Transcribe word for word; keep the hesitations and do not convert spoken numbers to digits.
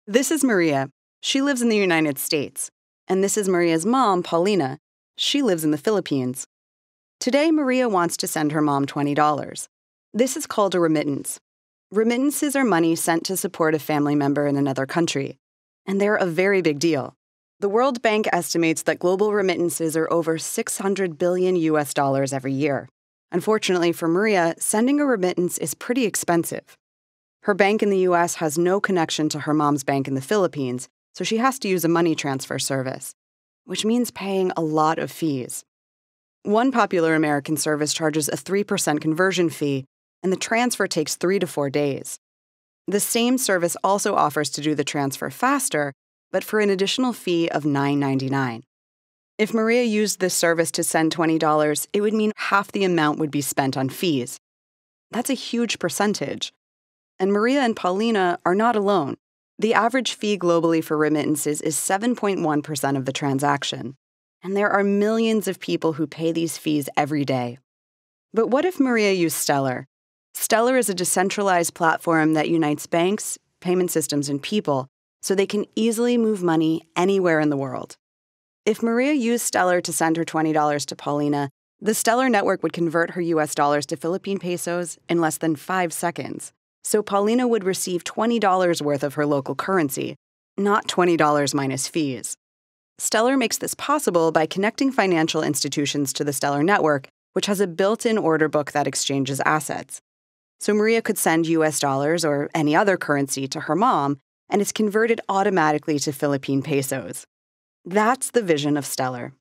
This is Maria. She lives in the United States. And this is Maria's mom, Paulina. She lives in the Philippines. Today, Maria wants to send her mom twenty dollars. This is called a remittance. Remittances are money sent to support a family member in another country. And they're a very big deal. The World Bank estimates that global remittances are over six hundred billion U S dollars every year. Unfortunately for Maria, sending a remittance is pretty expensive. Her bank in the U S has no connection to her mom's bank in the Philippines, so she has to use a money transfer service, which means paying a lot of fees. One popular American service charges a three percent conversion fee, and the transfer takes three to four days. The same service also offers to do the transfer faster, but for an additional fee of nine ninety-nine. If Maria used this service to send twenty dollars, it would mean half the amount would be spent on fees. That's a huge percentage. And Maria and Paulina are not alone. The average fee globally for remittances is seven point one percent of the transaction. And there are millions of people who pay these fees every day. But what if Maria used Stellar? Stellar is a decentralized platform that unites banks, payment systems, and people so they can easily move money anywhere in the world. If Maria used Stellar to send her twenty dollars to Paulina, the Stellar network would convert her U S dollars to Philippine pesos in less than five seconds. So Paulina would receive twenty dollars worth of her local currency, not twenty dollars minus fees. Stellar makes this possible by connecting financial institutions to the Stellar network, which has a built-in order book that exchanges assets. So Maria could send U S dollars or any other currency to her mom, and it's converted automatically to Philippine pesos. That's the vision of Stellar.